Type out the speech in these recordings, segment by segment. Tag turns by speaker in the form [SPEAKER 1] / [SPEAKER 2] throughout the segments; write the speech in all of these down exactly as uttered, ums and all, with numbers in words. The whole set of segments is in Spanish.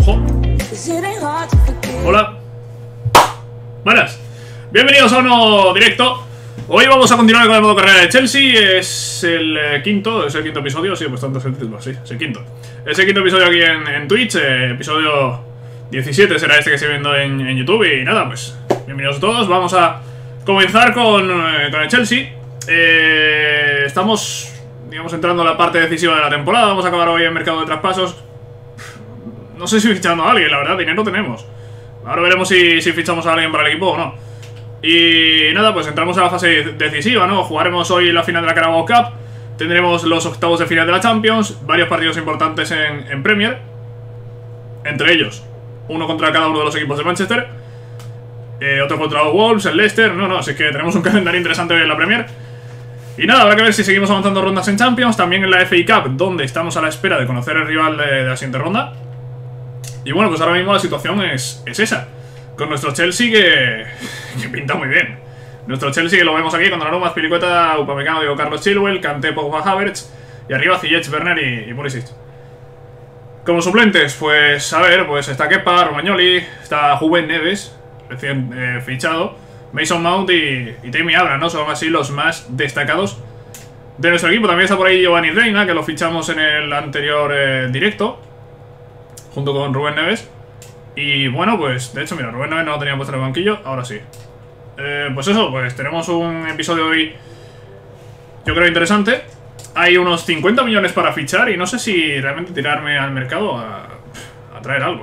[SPEAKER 1] Ojo. Hola. Buenas. Bienvenidos a un nuevo directo. Hoy vamos a continuar con el modo carrera de Chelsea. Es el eh, quinto, es el quinto episodio. Sí, pues tanto es el título, sí, es el quinto. Es el quinto episodio aquí en, en Twitch. eh, Episodio diecisiete será este que estoy viendo en, en YouTube. Y nada, pues bienvenidos a todos. Vamos a comenzar con, eh, con el Chelsea. eh, Estamos, digamos, entrando a la parte decisiva de la temporada. Vamos a acabar hoy en mercado de traspasos. No sé si fichando a alguien, la verdad, dinero tenemos. Ahora veremos si, si fichamos a alguien para el equipo o no. Y nada, pues entramos a la fase decisiva, ¿no? Jugaremos hoy la final de la Carabao Cup. Tendremos los octavos de final de la Champions. Varios partidos importantes en, en Premier. Entre ellos, uno contra cada uno de los equipos de Manchester, eh, otro contra los Wolves, el Leicester. No, no, así que tenemos un calendario interesante hoy en la Premier. Y nada, habrá que ver si seguimos avanzando rondas en Champions. También en la F A Cup, donde estamos a la espera de conocer el rival de, de la siguiente ronda. Y bueno, pues ahora mismo la situación es, es esa. Con nuestro Chelsea que, que pinta muy bien. Nuestro Chelsea que lo vemos aquí con Donnarumma, Azpilicueta, Upamecano, Diego Carlos Chilwell, Kanté, Pogba, Havertz. Y arriba Ziyech, Werner y, y Pulisic. Como suplentes, pues a ver, pues está Kepa, Romagnoli, está Juven Neves, recién eh, fichado, Mason Mount y, y Tammy Abraham, ¿no? Son así los más destacados de nuestro equipo. También está por ahí Giovanni Reina, que lo fichamos en el anterior eh, directo, junto con Rubén Neves. Y bueno, pues de hecho, mira, Rubén Neves no lo tenía puesto en el banquillo, ahora sí. Eh, pues eso, pues tenemos un episodio hoy, yo creo, interesante. Hay unos cincuenta millones para fichar y no sé si realmente tirarme al mercado a, a traer algo.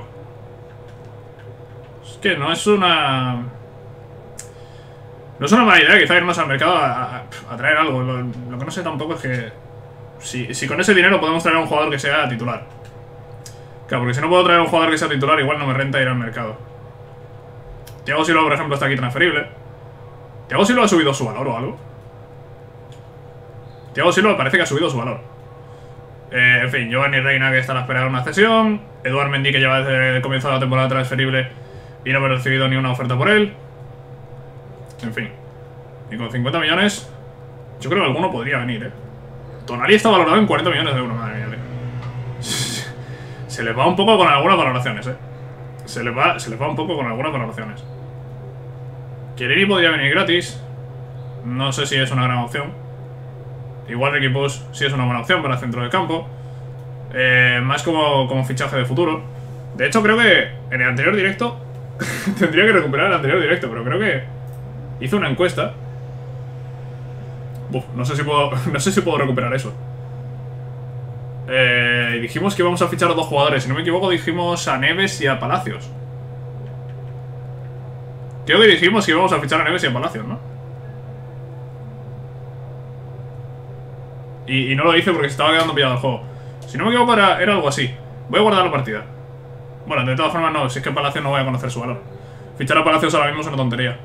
[SPEAKER 1] Es que no es una... No es una mala idea quizá irnos al mercado a, a, a traer algo. Lo, lo que no sé tampoco es que... Si, si con ese dinero podemos traer a un jugador que sea titular. Claro, porque si no puedo traer a un jugador que sea titular, igual no me renta ir al mercado. Thiago Silva, por ejemplo, está aquí transferible. ¿Thiago Silva ha subido su valor o algo? Thiago Silva parece que ha subido su valor. Eh, en fin, Giovanni Reina, que está a la espera de una cesión. Eduard Mendy, que lleva desde el comienzo de la temporada transferible y no ha recibido ni una oferta por él. En fin. Y con cincuenta millones, yo creo que alguno podría venir, eh. Tonali está valorado en cuarenta millones de euros, madre mía, tío. Se les va un poco con algunas valoraciones, eh. Se les va, se les va un poco con algunas valoraciones. Chiellini podría venir gratis. No sé si es una gran opción. Igual Ricky Push sí es una buena opción para el centro del campo. Eh, más como, como fichaje de futuro. De hecho, creo que en el anterior directo tendría que recuperar el anterior directo, pero creo que hice una encuesta. Uf, no sé si puedo, no sé si puedo recuperar eso. Eh, y dijimos que íbamos a fichar a dos jugadores. Si no me equivoco, dijimos a Neves y a Palacios. Creo que dijimos que íbamos a fichar a Neves y a Palacios, ¿no? Y, y no lo hice porque se estaba quedando pillado el juego. Si no me equivoco, era, era algo así. Voy a guardar la partida. Bueno, de todas formas, no. Si es que Palacios no voy a conocer su valor. Fichar a Palacios ahora mismo es una tontería.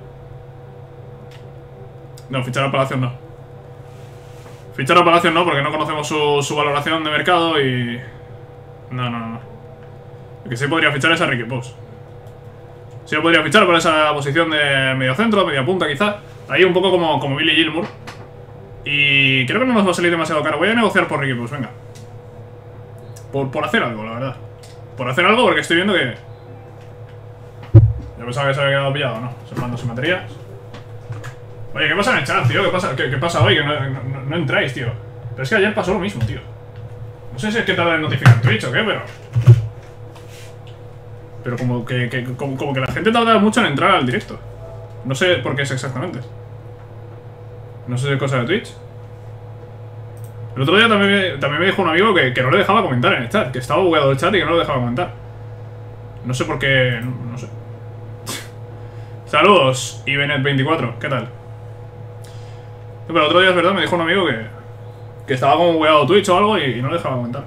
[SPEAKER 1] No, fichar a Palacios no. Fichar a Palacios no, porque no conocemos su, su valoración de mercado y... No, no, no. El que sí podría fichar es a Ricky Push. Sí lo podría fichar por esa posición de medio centro, media punta quizá. Ahí un poco como, como Billy Gilmour. Y creo que no nos va a salir demasiado caro. Voy a negociar por Ricky Push, venga. Por, por hacer algo, la verdad. Por hacer algo, porque estoy viendo que... Yo pensaba que se había quedado pillado, ¿no? Se manda sin baterías. Oye, ¿qué pasa en el chat, tío? ¿Qué pasa, qué, qué pasa hoy? Que no, no, no entráis, tío. Pero es que ayer pasó lo mismo, tío. No sé si es que tarda en notificar Twitch o qué, pero... Pero como que, que, como, como que la gente tarda mucho en entrar al directo. No sé por qué es exactamente. No sé si es cosa de Twitch. El otro día también me, también me dijo un amigo que, que no le dejaba comentar en el chat. Que estaba bugueado el chat y que no lo dejaba comentar. No sé por qué... No, no sé. Saludos, Ibenet veinticuatro, ¿qué tal? Pero el otro día es verdad, me dijo un amigo que... Que estaba como bugueado Twitch o algo y, y no le dejaba comentar.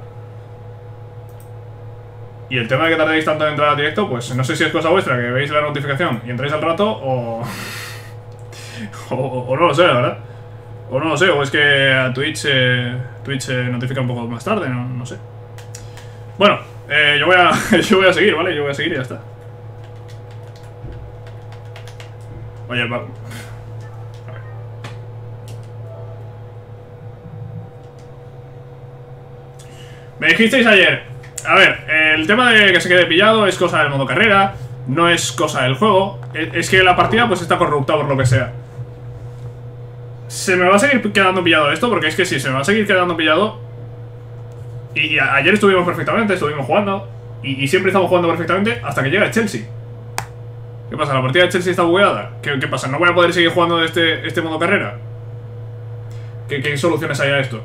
[SPEAKER 1] Y el tema de que tardéis tanto en entrar al directo, pues no sé si es cosa vuestra, que veis la notificación y entráis al rato o... o, o no lo sé, la verdad. O no lo sé, o es que a Twitch eh, Twitch eh, notifica un poco más tarde, no, no sé. Bueno, eh, yo, voy a, yo voy a seguir, ¿vale? Yo voy a seguir y ya está. Oye, va... Me dijisteis ayer, A ver, el tema de que se quede pillado es cosa del modo carrera, no es cosa del juego. Es que la partida pues está corrupta por lo que sea. Se me va a seguir quedando pillado esto, porque es que sí, se me va a seguir quedando pillado. Y, y a, ayer estuvimos perfectamente, estuvimos jugando. Y, y siempre estamos jugando perfectamente hasta que llega el Chelsea. ¿Qué pasa? ¿La partida de Chelsea está bugueada? ¿Qué, qué pasa? ¿No voy a poder seguir jugando de este, este modo carrera? ¿Qué, ¿Qué soluciones hay a esto?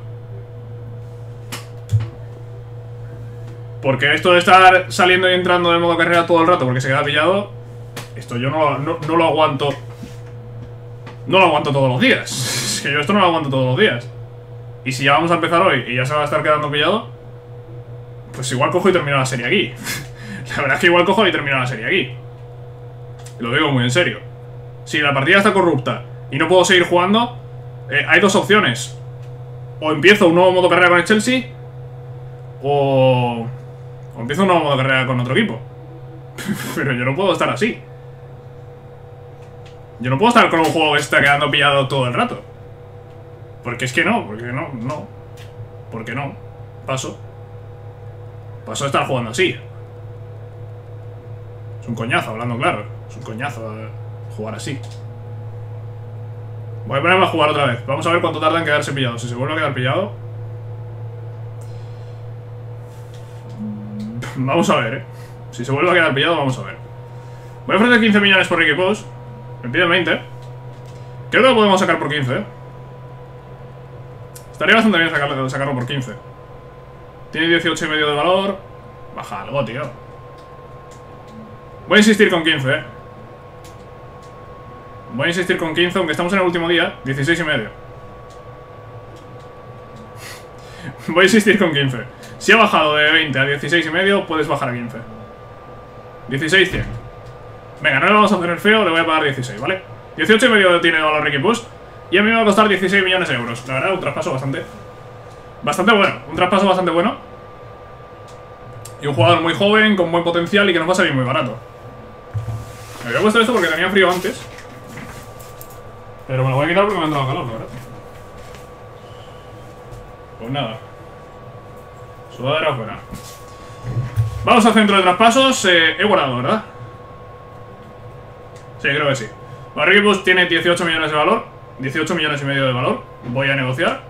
[SPEAKER 1] Porque esto de estar saliendo y entrando del modo carrera todo el rato porque se queda pillado, esto yo no, no, no lo aguanto. No lo aguanto todos los días. Es que yo esto no lo aguanto todos los días. Y si ya vamos a empezar hoy y ya se va a estar quedando pillado, pues igual cojo y termino la serie aquí. La verdad es que igual cojo y termino la serie aquí. Y lo digo muy en serio. Si la partida está corrupta y no puedo seguir jugando, eh, hay dos opciones. O empiezo un nuevo modo carrera con el Chelsea, o... O empiezo un nuevo modo carrera con otro equipo. Pero yo no puedo estar así. Yo no puedo estar con un juego que se está quedando pillado todo el rato. Porque es que no, porque no, no. Porque no. Paso. Paso de estar jugando así. Es un coñazo, hablando claro. Es un coñazo eh, jugar así. Voy a ponerme a jugar otra vez. Vamos a ver cuánto tarda en quedarse pillado. Si se vuelve a quedar pillado... Vamos a ver, eh. Si se vuelve a quedar pillado, vamos a ver. Voy a ofrecer quince millones por Ricky Push. Me piden veinte. Creo que lo podemos sacar por quince, eh. Estaría bastante bien sacarlo, sacarlo por quince. Tiene dieciocho y medio de valor. Baja algo, tío. Voy a insistir con quince, eh. Voy a insistir con quince, aunque estamos en el último día. dieciséis y medio. Voy a insistir con quince. Si ha bajado de veinte a dieciséis y medio, puedes bajar a quince. dieciséis cien. Venga, no le vamos a hacer el feo, le voy a pagar dieciséis, ¿vale? dieciocho y medio tiene valor Ricky Push. Y a mí me va a costar dieciséis millones de euros. La verdad, un traspaso bastante... Bastante bueno. Un traspaso bastante bueno. Y un jugador muy joven, con buen potencial y que nos va a salir muy barato. Me había puesto esto porque tenía frío antes. Pero me lo voy a quitar porque me ha entrado calor, la verdad. Pues nada. Sudadera fuera. Vamos al centro de traspasos. Eh, he guardado, ¿verdad? Sí, creo que sí. Bueno, Ricky Push tiene dieciocho millones de valor. dieciocho millones y medio de valor. Voy a negociar.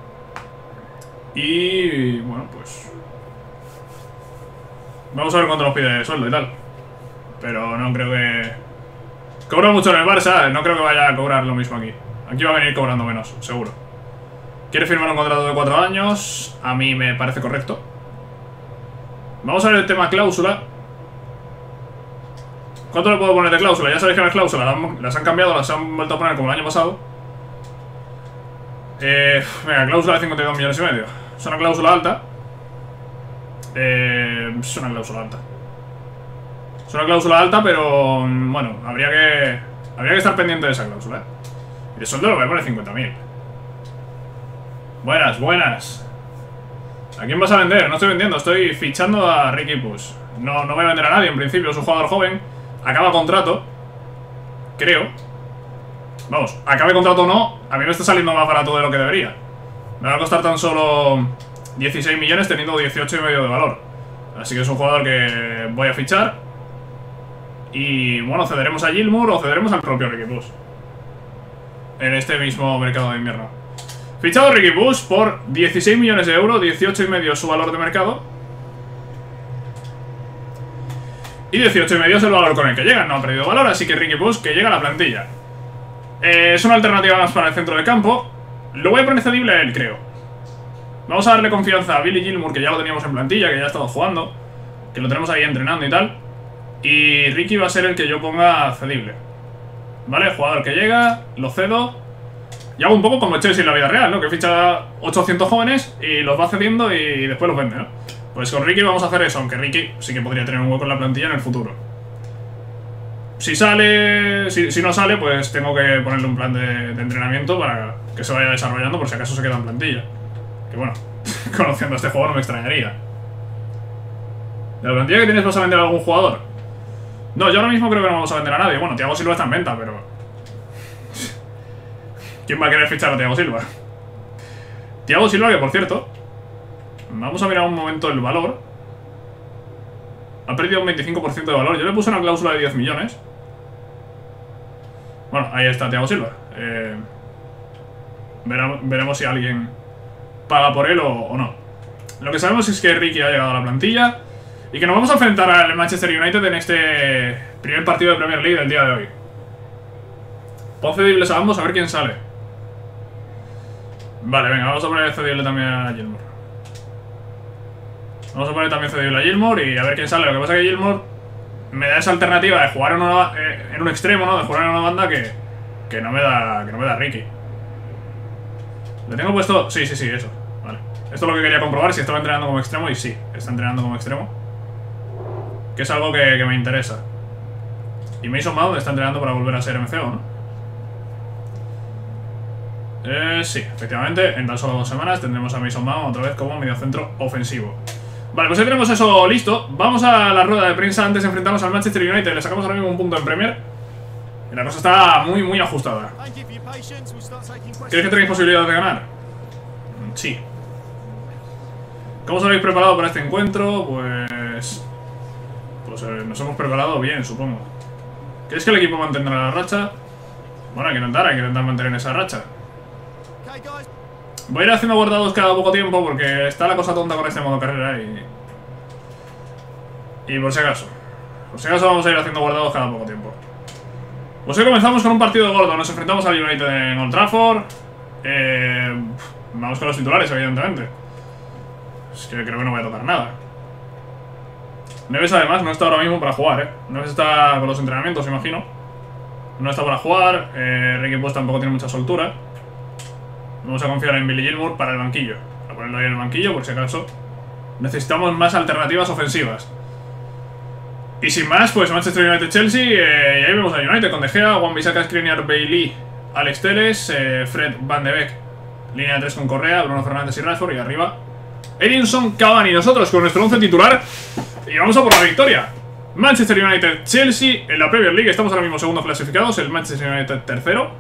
[SPEAKER 1] Y... bueno, pues... Vamos a ver cuánto nos pide sueldo y tal. Pero no creo que... Cobra mucho en el Barça. No creo que vaya a cobrar lo mismo aquí. Aquí va a venir cobrando menos, seguro. Quiere firmar un contrato de cuatro años. A mí me parece correcto. Vamos a ver el tema cláusula. ¿Cuánto le puedo poner de cláusula? Ya sabéis que las cláusulas las han, las han cambiado, las han vuelto a poner como el año pasado. Eh, venga, cláusula de cincuenta y dos millones y medio. Es una cláusula alta. Eh, es una cláusula alta. Es una cláusula alta, pero bueno, habría que habría que estar pendiente de esa cláusula, ¿eh? Y de sueldo lo voy a poner cincuenta mil. Buenas, buenas. ¿A quién vas a vender? No estoy vendiendo, estoy fichando a Ricky Push. No, no voy a vender a nadie, en principio es un jugador joven. Acaba contrato. Creo. Vamos, acabe contrato o no, a mí me está saliendo más barato de lo que debería. Me va a costar tan solo dieciséis millones teniendo dieciocho y medio de valor. Así que es un jugador que voy a fichar. Y bueno, cederemos a Gilmour o cederemos al propio Ricky Push en este mismo mercado de invierno. Fichado Ricky Push por dieciséis millones de euros, dieciocho y medio su valor de mercado. Y dieciocho y medio es el valor con el que llega. No ha perdido valor, así que Ricky Push que llega a la plantilla. Eh, es una alternativa más para el centro del campo. Lo voy a poner cedible a él, creo. Vamos a darle confianza a Billy Gilmour, que ya lo teníamos en plantilla, que ya ha estado jugando, que lo tenemos ahí entrenando y tal. Y Ricky va a ser el que yo ponga cedible. Vale, jugador que llega, lo cedo. Y hago un poco como Chelsea en la vida real, ¿no? Que ficha ochocientos jóvenes y los va cediendo y después los vende, ¿no? Pues con Ricky vamos a hacer eso, aunque Ricky sí que podría tener un hueco en la plantilla en el futuro. Si sale... Si, si no sale, pues tengo que ponerle un plan de, de entrenamiento para que se vaya desarrollando por si acaso se queda en plantilla. Que bueno, conociendo a este jugador no me extrañaría. ¿De la plantilla que tienes vas a vender a algún jugador? No, yo ahora mismo creo que no vamos a vender a nadie. Bueno, Thiago Silva está en venta, pero... ¿quién va a querer fichar a Thiago Silva? Thiago Silva, que por cierto... Vamos a mirar un momento el valor. Ha perdido un veinticinco por ciento de valor. Yo le puse una cláusula de diez millones. Bueno, ahí está Thiago Silva. Eh, veremos, veremos si alguien paga por él o, o no. Lo que sabemos es que Ricky ha llegado a la plantilla y que nos vamos a enfrentar al Manchester United en este primer partido de Premier League del día de hoy. Pon cedibles a ambos a ver quién sale. Vale, venga, vamos a poner cedible también a Gilmour. Vamos a poner también cedible a Gilmour y a ver quién sale. Lo que pasa es que Gilmour me da esa alternativa de jugar en, una, eh, en un extremo, ¿no? De jugar en una banda que, que, no me da, que no me da Ricky. ¿Le tengo puesto? Sí, sí, sí, eso. Vale. Esto es lo que quería comprobar, si estaba entrenando como extremo. Y sí, está entrenando como extremo. Que es algo que, que me interesa. Y Mason Mount está entrenando para volver a ser M C O, ¿no? Eh, sí, efectivamente, en tan solo dos semanas tendremos a Mason Mount otra vez como mediocentro ofensivo. Vale, pues ya tenemos eso listo. Vamos a la rueda de prensa antes de enfrentarnos al Manchester United. Le sacamos ahora mismo un punto en Premier. Y la cosa está muy, muy ajustada. ¿Crees que tenéis posibilidades de ganar? Sí. ¿Cómo os habéis preparado para este encuentro? Pues... Pues eh, nos hemos preparado bien, supongo. ¿Crees que el equipo mantendrá la racha? Bueno, hay que intentar, hay que intentar mantener esa racha. Voy a ir haciendo guardados cada poco tiempo porque está la cosa tonta con este modo carrera y... Y por si acaso. Por si acaso vamos a ir haciendo guardados cada poco tiempo. Pues hoy comenzamos con un partido gordo. Nos enfrentamos al United en Old Trafford. Eh, vamos con los titulares, evidentemente. Es que creo que no voy a tocar nada. Neves además no está ahora mismo para jugar, ¿eh? Neves está con los entrenamientos, imagino. No está para jugar. eh, Ricky Puig tampoco tiene mucha soltura. Vamos a confiar en Billy Gilmour para el banquillo. Para ponerlo ahí en el banquillo, por si acaso. Necesitamos más alternativas ofensivas. Y sin más, pues Manchester United-Chelsea. Eh, y ahí vemos a United con De Gea, Wan-Bissaka, Skriniar, Bailey, Alex Telles, eh, Fred Van de Beek. Línea de tres con Correa, Bruno Fernández y Rashford. Y arriba Edinson Cavani. Nosotros con nuestro once titular. Y vamos a por la victoria. Manchester United-Chelsea en la Premier League. Estamos ahora mismo segundos clasificados. El Manchester United tercero.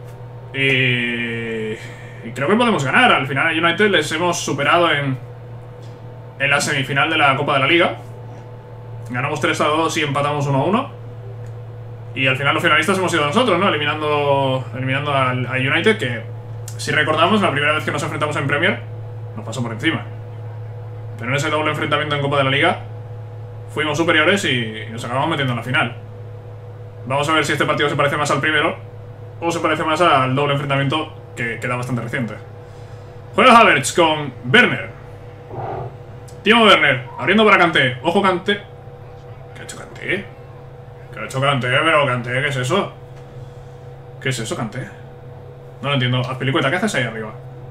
[SPEAKER 1] Y... y creo que podemos ganar. Al final a United les hemos superado en, en la semifinal de la Copa de la Liga. Ganamos tres a dos y empatamos uno a uno. Y al final los finalistas hemos sido nosotros, ¿no? Eliminando, eliminando al, a United, que si recordamos, la primera vez que nos enfrentamos en Premier nos pasó por encima. Pero en ese doble enfrentamiento en Copa de la Liga fuimos superiores y nos acabamos metiendo en la final. Vamos a ver si este partido se parece más al primero o se parece más al doble enfrentamiento que queda bastante reciente. Juega Havertz con Werner. Timo Werner, abriendo para Kanté. Ojo Kanté. ¿Qué ha hecho Kanté? ¿Qué ha hecho Kanté? Pero Kanté, ¿qué es eso? ¿Qué es eso, Kanté? No lo entiendo. Azpilicueta, ¿qué haces ahí arriba?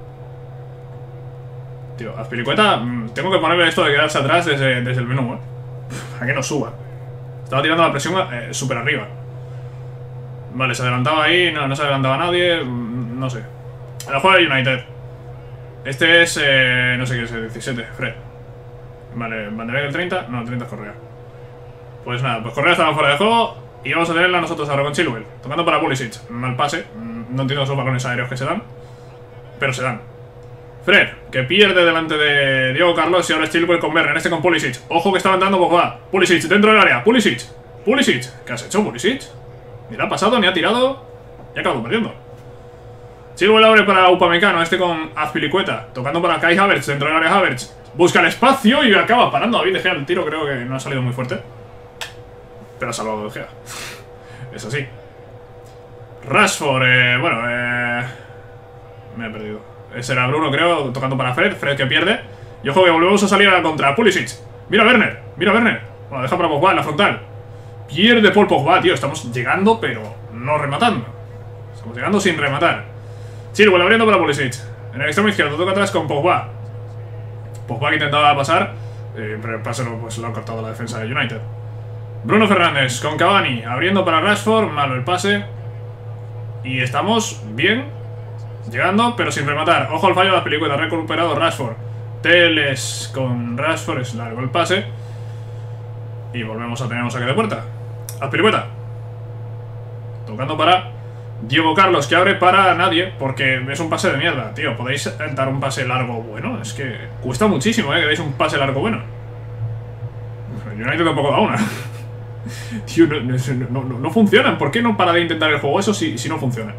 [SPEAKER 1] Tío, Azpilicueta, tengo que ponerle esto de quedarse atrás desde, desde el menú, ¿eh? A que no suba. Estaba tirando la presión eh, súper arriba. Vale, se adelantaba ahí. No, no se adelantaba nadie. No sé. La juega el United. Este es... Eh, no sé qué es el diecisiete, Fred. Vale, ¿Van de Beek el treinta? No, el treinta es Correa. Pues nada, pues Correa estaba fuera de juego. Y vamos a tenerla nosotros ahora con Chilwell. Tocando para Pulisic. Mal pase. No entiendo esos balones aéreos que se dan. Pero se dan. Fred, que pierde delante de Diego Carlos. Y ahora es Chilwell con Werner. Este con Pulisic. Ojo que estaba entrando Pogba. Pulisic dentro del área. Pulisic. Pulisic. ¿Qué has hecho, Pulisic? Ni le ha pasado, ni ha tirado. Y ha acabado perdiendo. Chilwell abre para Upamecano. Este con Azpilicueta. Tocando para Kai Havertz. Dentro del área Havertz. Busca el espacio y acaba parando a David De Gea. El tiro creo que no ha salido muy fuerte. Pero ha salvado De Gea. Es así. Rashford, eh, bueno, eh... me he perdido. Ese era Bruno, creo, tocando para Fred. Fred que pierde. Y ojo que volvemos a salir a la contra. Pulisic. Mira Werner, mira Werner. Bueno, deja para Pogba en la frontal. Pierde Paul Pogba, tío. Estamos llegando, pero no rematando. Estamos llegando sin rematar. Chilwell abriendo para Pulisic. En el extremo izquierdo, toca atrás con Pogba. Pogba que intentaba pasar. Eh, pero el pase lo, pues, lo ha cortado la defensa de United. Bruno Fernández con Cavani. Abriendo para Rashford. Malo el pase. Y estamos bien. Llegando, pero sin rematar. Ojo al fallo de la película. Recuperado Rashford. Telles con Rashford. Es largo el pase. Y volvemos a tener un saque de puerta. Azpilicueta. Tocando para Diego Carlos, que abre para nadie. Porque es un pase de mierda, tío. ¿Podéis dar un pase largo bueno? Es que cuesta muchísimo, eh, que deis un pase largo bueno. United tampoco da una. Tío, no, no, no, no funcionan. ¿Por qué no para de intentar el juego eso si, si no funciona?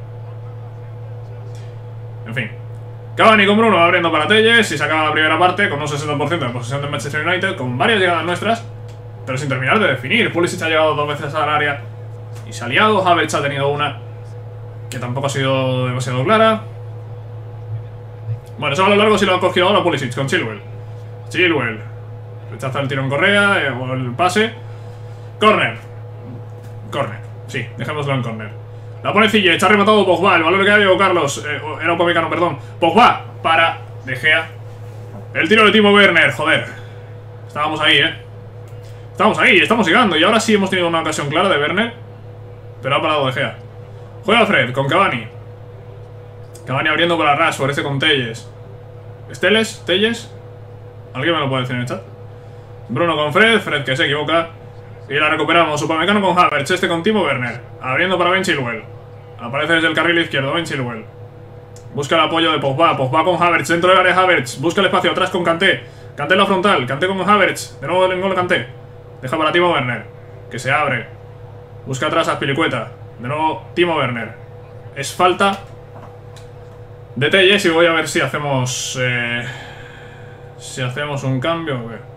[SPEAKER 1] En fin. Cavani con Bruno abriendo para Telles y se acaba la primera parte con un sesenta por ciento de posesión de Manchester United, con varias llegadas nuestras, pero sin terminar de definir. Pulisic ha llegado dos veces al área y se ha liado. Havertz ha tenido una que tampoco ha sido demasiado clara. Bueno, eso a lo largo sí lo ha cogido ahora Pulisic con Chilwell. Chilwell rechaza el tiro en Correa, eh, o el pase. Corner. Corner, sí, dejémoslo en corner. La pone Ziyech, ha rematado Pogba, el valor que ha Diego Carlos, eh, era Upamecano, perdón. Pogba para De Gea. El tiro de Timo Werner, joder. Estábamos ahí, eh. Estamos ahí, estamos llegando. Y ahora sí hemos tenido una ocasión clara de Werner, pero ha parado De Gea. Juega Fred con Cavani. Cavani abriendo para Rashford, ese con Telles. ¿Esteles? ¿Telles? ¿Alguien me lo puede decir en el chat? Bruno con Fred, Fred que se equivoca. Y la recuperamos, Upamecano con Havertz, este con Timo Werner. Abriendo para Ben Chilwell. Aparece desde el carril izquierdo, Ben Chilwell. Busca el apoyo de Pogba, Pogba con Havertz, dentro del área Havertz. Busca el espacio, atrás con Kanté. Kanté en la frontal, Kanté con Havertz. De nuevo el gol Kanté. Deja para Timo Werner, que se abre. Busca atrás a Azpilicueta. De nuevo Timo Werner. Es falta de Telles y voy a ver si hacemos... Eh, si hacemos un cambio o qué.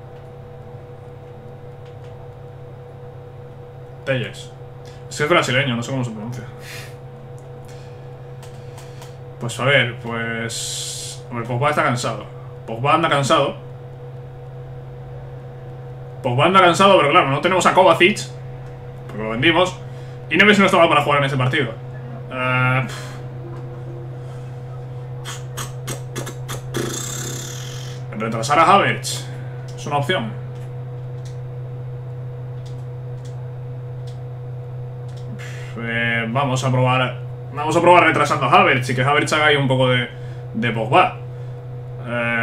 [SPEAKER 1] Telles. Es que es brasileño, no sé cómo se pronuncia. Pues a ver, pues... Hombre, Pogba está cansado. Pogba anda cansado. Pogba anda cansado, pero claro, no tenemos a Kovacic, porque lo vendimos. Y Neves no estaba para jugar en ese partido. Uh... Retrasar a Havertz es una opción. Eh, vamos a probar. Vamos a probar retrasando a Havertz y que Havertz haga ahí un poco de, de Pogba. Eh,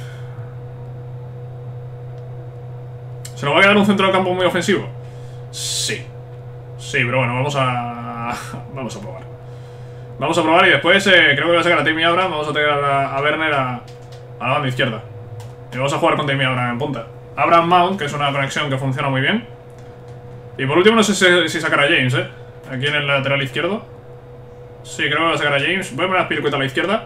[SPEAKER 1] ¿Se nos va a quedar un centro del campo muy ofensivo? Sí. Sí, pero bueno, vamos a... Vamos a probar. Vamos a probar y después eh, creo que voy a sacar a Tammy Abraham. Vamos a tener a, a Werner a, a la banda izquierda. Y vamos a jugar con Tammy Abraham en punta. Abraham Mount, que es una conexión que funciona muy bien. Y por último no sé si, si sacar a James, eh. Aquí en el lateral izquierdo. Sí, creo que voy a sacar a James. Voy a poner a Azpilicueta a la izquierda.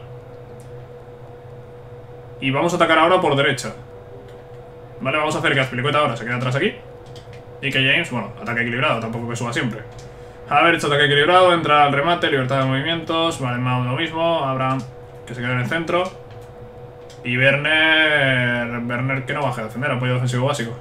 [SPEAKER 1] Y vamos a atacar ahora por derecha. Vale, vamos a hacer que Azpilicueta ahora se quede atrás aquí. Y que James, bueno, ataque equilibrado, tampoco que suba siempre. Havertz, ataque equilibrado, entra al remate, libertad de movimientos. Vale, Mount lo mismo. Abraham, que se quede en el centro. Y Werner... Werner que no baje a defender, apoyo defensivo básico.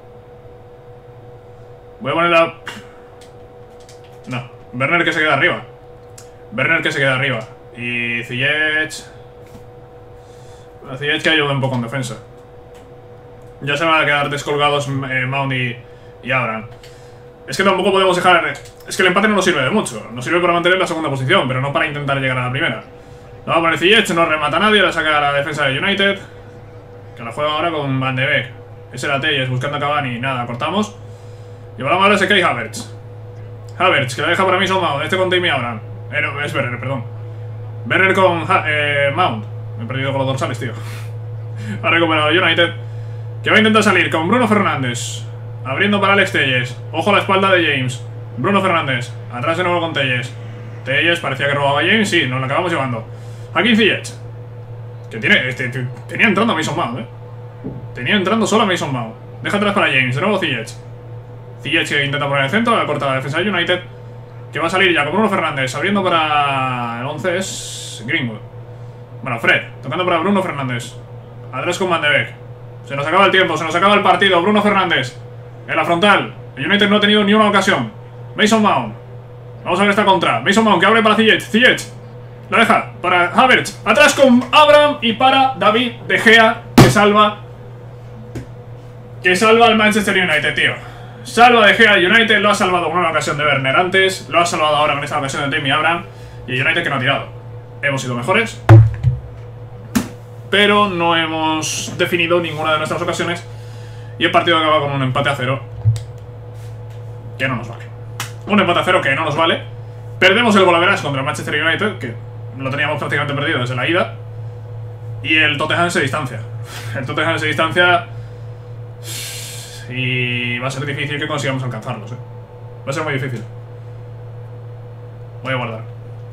[SPEAKER 1] Voy a poner la... No, Werner que se queda arriba. Werner que se queda arriba. Y Ziyech... Ziyech que ayuda un poco en defensa. Ya se van a quedar descolgados eh, Mount y, y Abraham. Es que tampoco podemos dejar... Es que el empate no nos sirve de mucho. Nos sirve para mantener la segunda posición, pero no para intentar llegar a la primera. Lo va a poner Ziyech, no remata a nadie, la saca a la defensa de United. Que la juega ahora con Van de Beek. Ese era Telles buscando a Cavani. Nada, cortamos. Y vamos ahora a ese Kai Havertz. Havertz, que la deja para mí son Mount. Este con Tammy Abraham. Eh, no, es Werner, perdón. Werner con ha eh, Mount. Me he perdido con los dorsales, tío. Ha recuperado United. Que va a intentar salir con Bruno Fernández. Abriendo para Alex Telles. Ojo a la espalda de James. Bruno Fernández. Atrás de nuevo con Telles. Telles parecía que robaba a James. Sí, nos lo acabamos llevando. Aquí Ziyech. Que tiene... Este, tenía entrando a Mason Mount, eh. Tenía entrando solo a Mason Mount. Deja atrás para James. De nuevo Ziyech. Ziyech que intenta poner el centro. La corta la defensa de United. Que va a salir ya con Bruno Fernández. Abriendo para... El once es... Greenwood. Bueno, Fred. Tocando para Bruno Fernández. Atrás con Van de Beek. Se nos acaba el tiempo. Se nos acaba el partido. Bruno Fernández. En la frontal. El United no ha tenido ni una ocasión. Mason Mount. Vamos a ver esta contra. Mason Mount que abre para Ziyech. Ziyech. La deja para Havertz. Atrás con Abraham y para David De Gea. Que salva. Que salva al Manchester United, tío. Salva De Gea al United. Lo ha salvado con una ocasión de Werner antes. Lo ha salvado ahora con esta ocasión de Tammy Abraham. Y el United que no ha tirado. Hemos sido mejores. Pero no hemos definido ninguna de nuestras ocasiones. Y el partido acaba con un empate a cero. Que no nos vale. Un empate a cero que no nos vale. Perdemos el golaveras contra el Manchester United, que lo teníamos prácticamente perdido desde la ida. Y el Tottenham se distancia. El Tottenham se distancia. United y va a ser difícil que consigamos alcanzarlos, ¿eh? Va a ser muy difícil. Voy a guardar.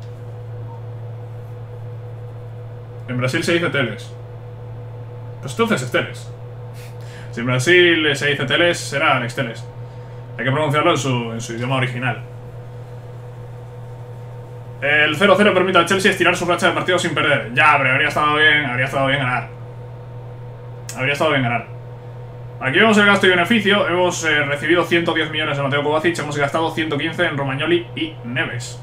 [SPEAKER 1] En Brasil se dice teles. Pues entonces es teles. Si en Brasil se dice teles, será Alex Teles. Hay que pronunciarlo en su, en su idioma original. El cero cero permite al Chelsea estirar su racha de partidos sin perder. Ya, pero habría estado bien, habría estado bien ganar. Habría estado bien ganar. Aquí vemos el gasto y beneficio. Hemos eh, recibido ciento diez millones de Mateo Kovacic. Hemos gastado ciento quince en Romagnoli y Neves.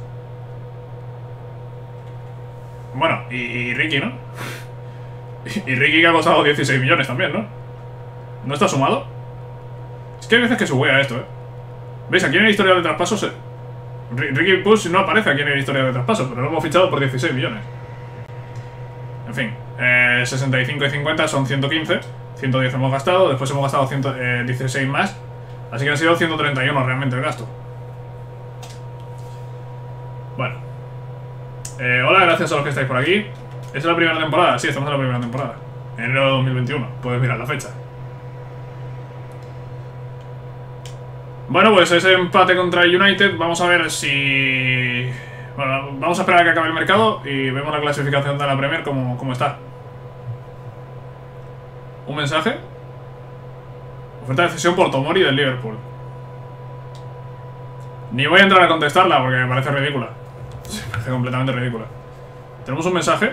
[SPEAKER 1] Bueno, y, y Ricky, ¿no? Y, y Ricky que ha costado dieciséis millones también, ¿no? ¿No está sumado? Es que hay veces que se huea esto, ¿eh? ¿Veis? Aquí en el historial de traspasos eh, Ricky Push no aparece aquí en el historial de traspasos, pero lo hemos fichado por dieciséis millones. En fin, eh, sesenta y cinco y cincuenta son ciento quince. ciento diez hemos gastado, después hemos gastado ciento dieciséis más. Así que han sido ciento treinta y uno realmente el gasto. Bueno, eh, hola, gracias a los que estáis por aquí. ¿Es la primera temporada? Sí, estamos en la primera temporada. Enero de dos mil veintiuno, puedes mirar la fecha. Bueno, pues ese empate contra el United. Vamos a ver si... Bueno, vamos a esperar a que acabe el mercado y vemos la clasificación de la Premier como, como está. Un mensaje. Oferta de cesión por Tomori del Liverpool. Ni voy a entrar a contestarla porque me parece ridícula. Me parece completamente ridícula. Tenemos un mensaje.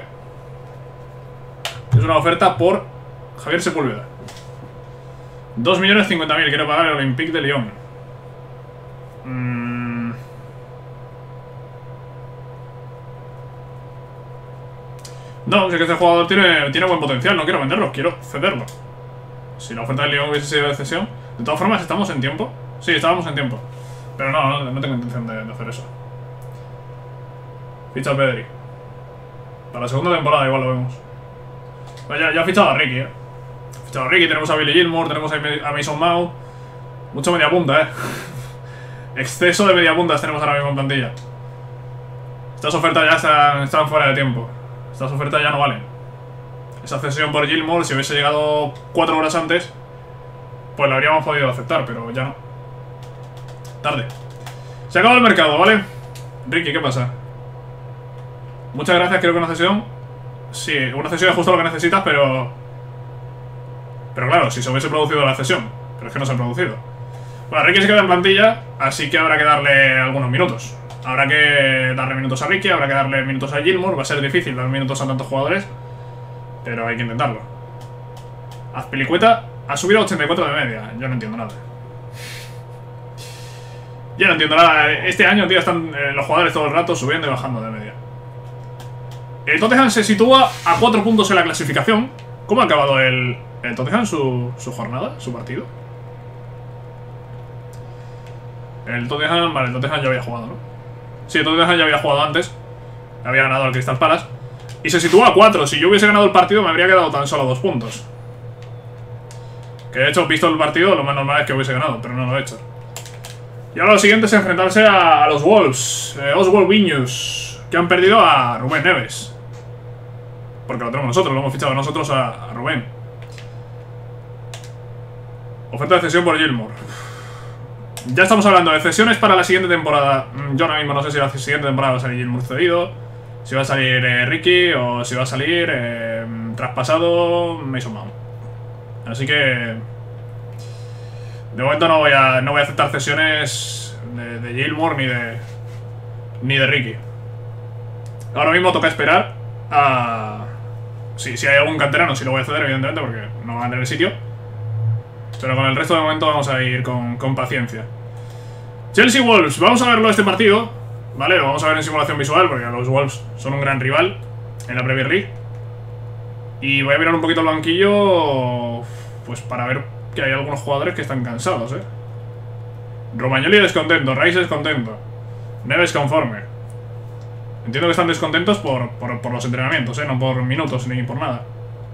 [SPEAKER 1] Es una oferta por Javier Sepúlveda. dos millones cincuenta mil quiero pagar el Olympique de Lyon. Mm. No, sé que este jugador tiene, tiene buen potencial. No quiero venderlo, quiero cederlo. Si la oferta del Lyon hubiese sido de cesión. De todas formas, ¿estamos en tiempo? Sí, estábamos en tiempo. Pero no, no, no tengo intención de, de hacer eso. Ficha a Pedri. Para la segunda temporada igual lo vemos. Pues ya, ya ha fichado a Ricky, eh. Ha fichado a Ricky, tenemos a Billy Gilmour, tenemos a Mason Mount. Mucho media punta, eh. Exceso de media puntas tenemos ahora mismo en plantilla. Estas ofertas ya están, están fuera de tiempo. Estas ofertas ya no valen. Esa cesión por Gilmour, si hubiese llegado cuatro horas antes, pues la habríamos podido aceptar, pero ya no. Tarde. Se acaba el mercado, ¿vale? Ricky, ¿qué pasa? Muchas gracias, creo que una cesión. Sí, una cesión es justo lo que necesitas, pero... Pero claro, si se hubiese producido la cesión. Pero es que no se ha producido. Bueno, Ricky se queda en plantilla, así que habrá que darle algunos minutos. Habrá que darle minutos a Ricky, habrá que darle minutos a Gilmour. Va a ser difícil dar minutos a tantos jugadores, pero hay que intentarlo. Azpilicueta ha subido a ochenta y cuatro de media. Yo no entiendo nada. Yo no entiendo nada. Este año, tío, están eh, los jugadores todo el rato subiendo y bajando de media. El Tottenham se sitúa a cuatro puntos en la clasificación. ¿Cómo ha acabado el, el Tottenham su, su jornada, su partido? El Tottenham, vale, el Tottenham ya había jugado, ¿no? Sí, el Tottenham ya había jugado antes. Había ganado al Crystal Palace. Y se sitúa a cuatro. Si yo hubiese ganado el partido me habría quedado tan solo a dos puntos. Que de hecho, visto el partido, lo más normal es que hubiese ganado, pero no lo he hecho. Y ahora lo siguiente es enfrentarse a, a los Wolves. Eh, Oswald Viñus, que han perdido a Rubén Neves. Porque lo tenemos nosotros, lo hemos fichado nosotros a, a Rubén. Oferta de cesión por Gilmour. Ya estamos hablando de cesiones para la siguiente temporada. Yo ahora mismo no sé si la siguiente temporada va a salir Gilmour cedido, si va a salir eh, Ricky o si va a salir eh, traspasado Mason Mount. Así que de momento no voy a, no voy a aceptar cesiones de, de Gilmour ni de ni de Ricky. Ahora mismo toca esperar a... Si, si hay algún canterano, si lo voy a ceder, evidentemente, porque no va a tener el sitio. Pero con el resto de momento vamos a ir con, con paciencia. Chelsea Wolves, vamos a verlo este partido, ¿vale? Lo vamos a ver en simulación visual, porque los Wolves son un gran rival en la Premier League. Y voy a mirar un poquito el banquillo, pues para ver que hay algunos jugadores que están cansados, ¿eh? Romagnoli descontento, Rice descontento, Neves conforme. Entiendo que están descontentos por, por, por los entrenamientos, ¿eh? No por minutos ni por nada.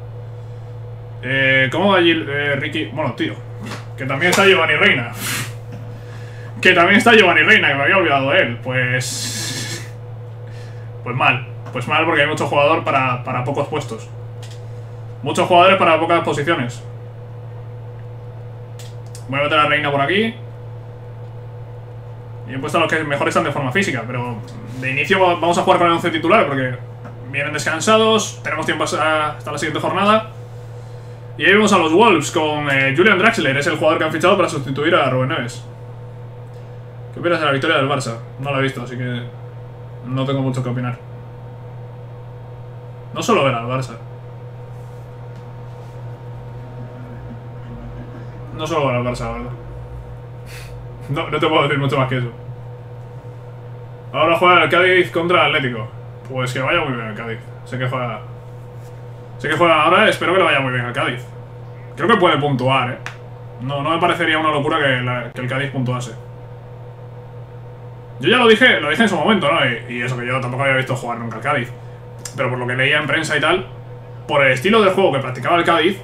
[SPEAKER 1] Eh, ¿Cómo va allí eh, Ricky? Bueno, tío, que también está Giovanni Reina. Que también está Giovanni Reina, que me había olvidado de él. Pues... Pues mal. Pues mal porque hay mucho jugador para, para pocos puestos. Muchos jugadores para pocas posiciones. Voy a meter a Reina por aquí. Y he puesto a los que mejor están de forma física. Pero de inicio vamos a jugar con el once titular porque vienen descansados. Tenemos tiempo hasta la siguiente jornada. Y ahí vemos a los Wolves con eh, Julian Draxler. Es el jugador que han fichado para sustituir a Rubén Neves. ¿Qué opinas de la victoria del Barça? No lo he visto, así que no tengo mucho que opinar. No solo ver al Barça. No solo ver al Barça, la verdad. No, no te puedo decir mucho más que eso. Ahora juega el Cádiz contra el Atlético. Pues que vaya muy bien el Cádiz. Sé que juega... Sé que juega ahora, espero que le vaya muy bien al Cádiz. Creo que puede puntuar, ¿eh? No, no me parecería una locura que, la, que el Cádiz puntuase. Yo ya lo dije, lo dije en su momento, ¿no? Y, y eso que yo tampoco había visto jugar nunca al Cádiz. Pero por lo que leía en prensa y tal, por el estilo de juego que practicaba el Cádiz,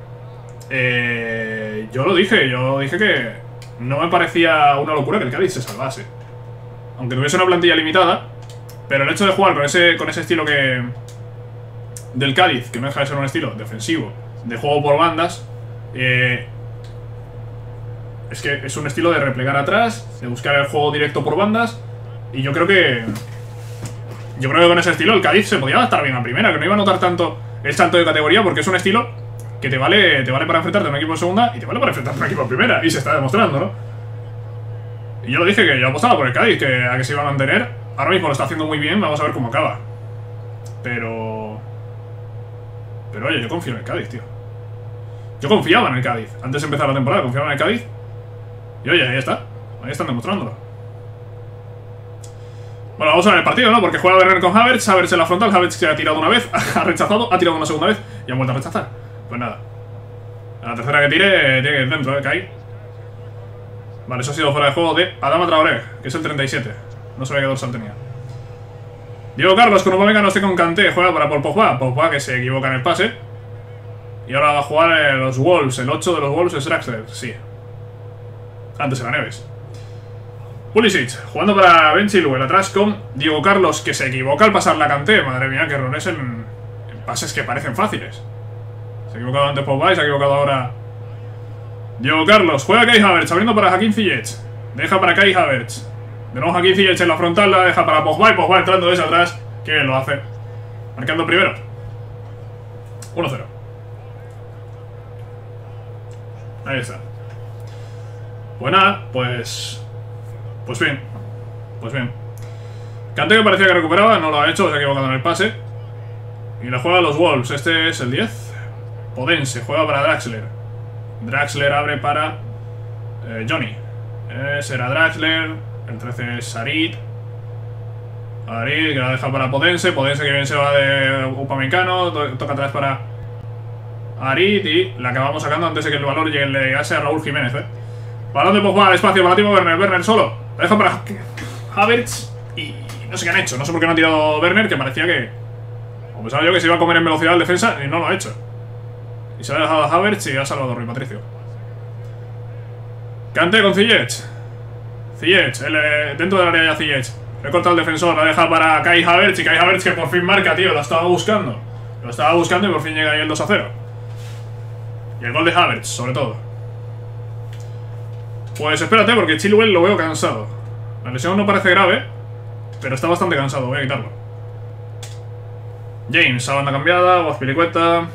[SPEAKER 1] eh, yo lo dije, yo dije que no me parecía una locura que el Cádiz se salvase. Aunque tuviese una plantilla limitada, pero el hecho de jugar con ese, con ese estilo que del Cádiz, que no deja de ser un estilo defensivo, de juego por bandas, eh, es que es un estilo de replegar atrás, de buscar el juego directo por bandas, y yo creo que yo creo que con ese estilo el Cádiz se podía adaptar bien a primera, que no iba a notar tanto el salto de categoría, porque es un estilo que te vale, te vale para enfrentarte a un equipo de segunda y te vale para enfrentarte a un equipo de primera, y se está demostrando, ¿no? Y yo lo dije, que yo apostaba por el Cádiz, que a que se iba a mantener. Ahora mismo lo está haciendo muy bien, vamos a ver cómo acaba. Pero... Pero oye, yo confío en el Cádiz, tío. Yo confiaba en el Cádiz. Antes de empezar la temporada, confiaba en el Cádiz. Y oye, ahí está. Ahí están demostrándolo. Bueno, vamos a ver el partido, ¿no? Porque juega Werner con Havertz. Havertz en la frontal. Havertz se ha tirado una vez, ha rechazado, ha tirado una segunda vez y ha vuelto a rechazar. Pues nada. A la tercera que tire, tiene que ir dentro, ¿eh? Cae. Vale, eso ha sido fuera de juego de Adama Traoré, que es el treinta y siete. No sabía qué dorsal tenía. Diego Carlos con Upamecano, este con Kanté. Juega para Paul Pogba. Pogba que se equivoca en el pase. Y ahora va a jugar eh, los Wolves. El ocho de los Wolves es Draxler, sí. Antes era Neves. Pulisic, jugando para Ben Chilwell. Atrás con Diego Carlos, que se equivoca al pasar la Kanté. Madre mía, qué errores en, en pases que parecen fáciles. Se ha equivocado antes Pogba y se ha equivocado ahora Diego Carlos. Juega Kai Havertz, abriendo para Hakim Ziyech. Deja para Kai Havertz. De nuevo Hakim Ziyech en la frontal, la deja para Pogba. Y Pogba entrando desde atrás. Que bien lo hace. Marcando primero. uno cero. Ahí está. Pues nada, pues... Pues bien. Pues bien. Kanté, que parecía que recuperaba, no lo ha hecho, se ha equivocado en el pase. Y le juega a los Wolves. Este es el diez. Podense, juega para Draxler. Draxler abre para eh, Johnny. Eh, será Draxler. El trece es Arid. Arid, que la deja para Podense. Podense que bien se va de Upamecano. To toca atrás para Arid. Y la acabamos sacando antes de que el valor llegue, le llegase a Raúl Jiménez. ¿eh? Balón de Pogba al espacio para Timo Werner. Werner solo. La deja para Havertz. Y no sé qué han hecho. No sé por qué no ha tirado Werner, que parecía que... O pensaba yo que se iba a comer en velocidad el defensa y no lo ha hecho. Y se ha dejado a Havertz y ha salvado a Rui Patricio. Kanté con Ziyech. Ziyech, el, eh, dentro del área ya Ziyech. Le corta al defensor, la deja para Kai Havertz. Y Kai Havertz que por fin marca, tío. Lo estaba buscando. Lo estaba buscando y por fin llega ahí el dos a cero. Y el gol de Havertz, sobre todo. Pues espérate, porque Chilwell lo veo cansado. La lesión no parece grave, pero está bastante cansado. Voy a quitarlo. James, a banda cambiada, o Azpilicueta.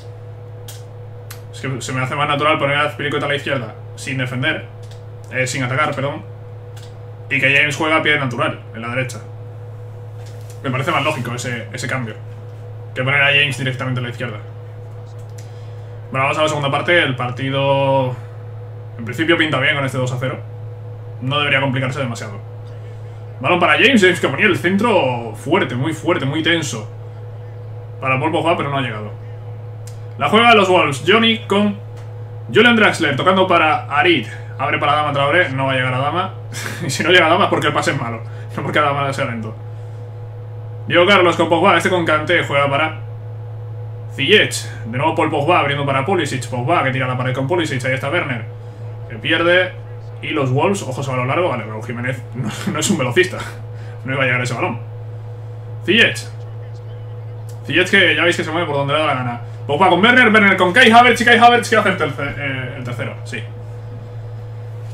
[SPEAKER 1] Es que se me hace más natural poner a Azpilicueta a la izquierda sin defender, eh, sin atacar, perdón. Y que James juega a pie natural, en la derecha. Me parece más lógico ese, ese cambio que poner a James directamente a la izquierda. Bueno, vamos a la segunda parte. El partido en principio pinta bien con este dos a cero. No debería complicarse demasiado. Balón para James, James que ponía el centro fuerte, muy fuerte, muy tenso para Paul Pogba, pero no ha llegado. La juega los Wolves. Johnny con Julian Draxler tocando para Arid. Abre para Adama Traoré. No va a llegar a Adama. Y si no llega a Adama es porque el pase es malo, no porque Adama sea lento. Diego Carlos con Pogba. Este con Kanté. Juega para Ziyech. De nuevo Paul Pogba abriendo para Pulisic. Pogba que tira la pared con Pulisic. Ahí está Werner, que pierde. Y los Wolves, ojos a balón largo. Vale, Raúl Jiménez no, no es un velocista. No iba a llegar ese balón. Ziyech. Ziyech que ya veis que se mueve por donde le da la gana. Pogba con Werner, Werner con Kai Havertz. Y Kai Havertz que hace el, terce, eh, el tercero, sí.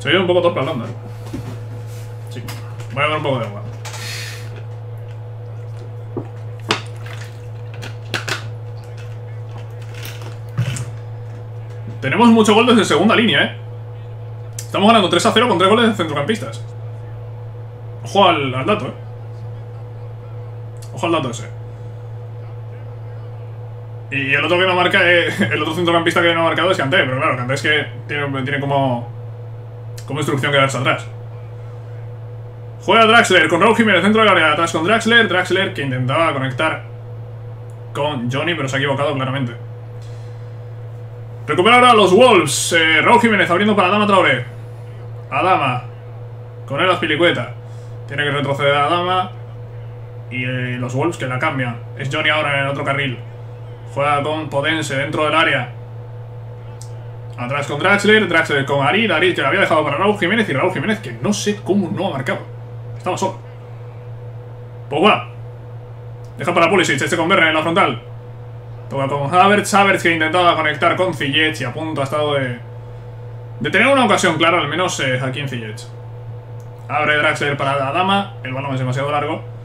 [SPEAKER 1] Se ve un poco torpe hablando, ¿eh? Sí. Voy a dar un poco de agua. Tenemos muchos goles desde segunda línea, ¿eh? Estamos ganando tres a cero con tres goles de centrocampistas. Ojo al, al dato, ¿eh? Ojo al dato ese. Y el otro que no marca, eh, el otro centrocampista que no ha marcado es Kanté, pero claro, Kanté es que tiene, tiene como, como instrucción quedarse atrás. Juega Draxler con Raúl Jiménez dentro del área, atrás con Draxler. Draxler que intentaba conectar con Johnny, pero se ha equivocado claramente. Recupera ahora a los Wolves. Eh, Raúl Jiménez abriendo para Adama Traoré. Adama. Con él Azpilicueta. Tiene que retroceder a Adama. Y eh, los Wolves que la cambian. Es Johnny ahora en el otro carril. Juega con Podense dentro del área. Atrás con Draxler. Draxler con Arid. Arid que la había dejado para Raúl Jiménez. Y Raúl Jiménez que no sé cómo no ha marcado. Estaba solo. Pogba. Deja para Pulisic. Este con Werner en la frontal. Toca con Havertz. Havertz que intentaba conectar con Ziyech. Y a punto ha estado de... De tener una ocasión clara, al menos eh, aquí en Ziyech. Abre Draxler para Adama. El balón es demasiado largo.